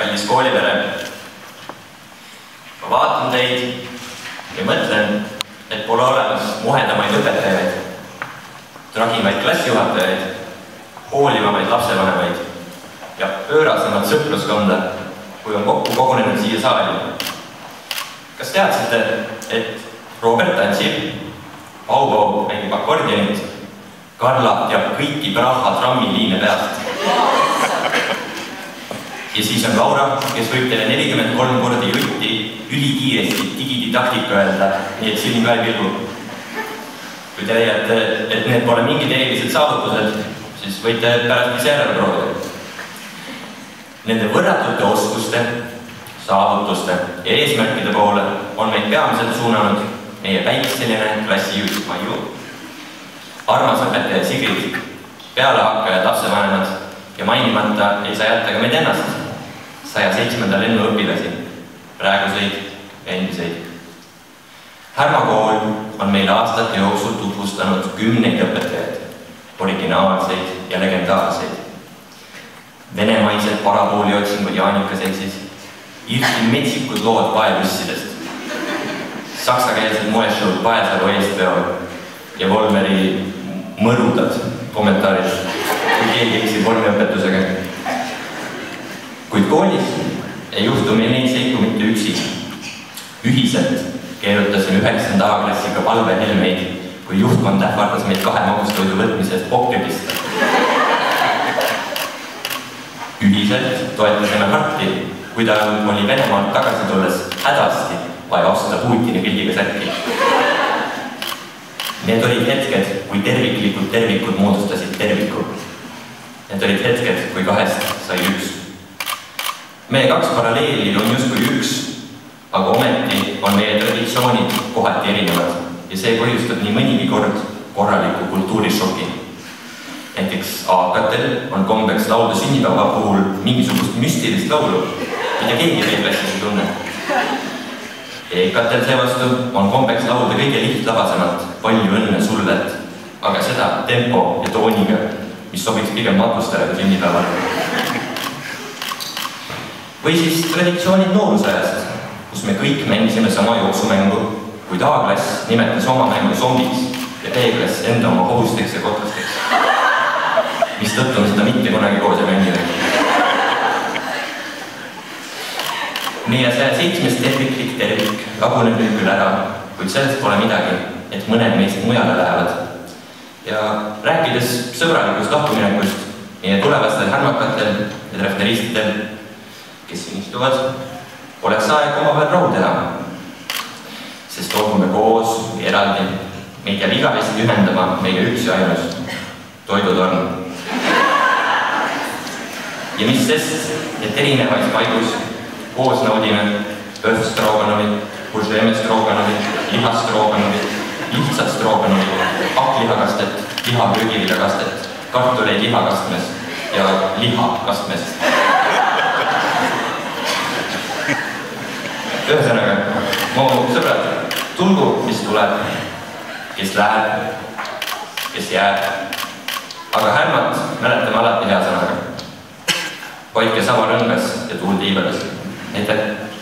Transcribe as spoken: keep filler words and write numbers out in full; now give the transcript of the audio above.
kallis koolipere. Ma vaatan teid ja mõtlen, et pole olemas muhendamaid õpetajaid, tragimaid klassijuhatajaid, hoolivamaid lapsevanemaid ja pöörasemat sõpruskonda, kui on kokku kogunenud siia saali. Kas teadsite, et Robert tantsib, Pau-Pau mängib akordionit, Karla teab kõiki Praha trammiliine peast. Ja siis on Laura, kes võib teile nelikümmend kolm kordi jutti ülikiiresti digididaktika öelda, nii et silm ka ei pilgu. Kui te leiate, et need pole mingid eelised saavutused, siis võite pärast ise järele proovida. Nende võrratute oskuste, saavutuste ja eesmärkide poole on meid peamiselt suunanud meie päikseline klassijuht Maju, armas õpetaja Sigrid, pealehakkajad lapsevanemad ja mainimata ei saa jätta ka meid ennast, saja seitsmenda lennu õpilasi, praeguseid ja endiseid. Härma kool on meile aastate jooksul tutvustanud kümneid õpetajaid, originaalseid ja legendaarseid. Venemaised parapooli otsingud Jaanika seltsis, Irki metsikud lood paelussidest, saksakeelsed moeshowd Paesalu eestveol ja Volmeri mõrudad kommentaarid, kui keegi eksib vormiõpetusega. Kuid koolis ei juhtu meil neid seiku mitte üksi. Ühiselt keerutasime üheksanda A-klassiga palvehelmeid, kui juhtkond ähvardas meid kahe magustoidu võtmisest pokkepista. Ühiselt toetasime Harti, kui ta oli Venemaalt tagasi tulles hädasti vaja osta Putini pildiga särki. Need olid hetked, kui terviklikud tervikud moodustasid terviku. Need olid hetked, kui kahest sai üks. Meie kaks paralleeli on justkui üks, aga ometi on meie traditsioonid kohati erinevad ja see põhjustab nii mõnigi kord korraliku kultuurishoki. Näiteks A-katel on kombeks laulda sünnipäeva puhul mingisugust müstilist laulu, mida keegi meil klassis ei tunne. E-katel seevastu on kombeks laulda kõige lihtlabasemalt palju õnne sullet, aga seda tempo ja tooniga, mis sobiks pigem matustele kui sünnipäeval. Või siis traditsioonid noorusajast, kus me kõik mängisime sama jooksumängu, kuid A-klass nimetas oma mängu zombiks ja B-klass enda oma hobusteks ja kotlasteks. Mis tõttu on seda mitte kunagi koos ei mängida. Meie saja seitsmest terviklik tervik laguneb nüüd küll ära, kuid sellest pole midagi, et mõned meist mujale lähevad. Ja rääkides sõbralikust lahkuminekust, meie tulevastel härmakatel ja drafteristidel, kes siin istuvad, oleks aeg omavahel rahu teha. Sest olgume koos või eraldi, meid jääb igavesti ühendama meie üks ja ainus toidutorn. Ja mis sest, et erinevais paigus koos naudime böfstroganovi, buržeeme stroganovi, lihastroganovi, lihtsat stroganovi, hakklihakastet, lihaprügiviljakastet, kartuleid lihakastmes ja lihakastmes. Ühesõnaga, mu sõbrad, tulgu, mis tuleb, kes läheb, kes jääb, aga härmat mäletame alati hea sõnaga. Hoidke sama rõngas ja tuul tiibedas. Aitäh!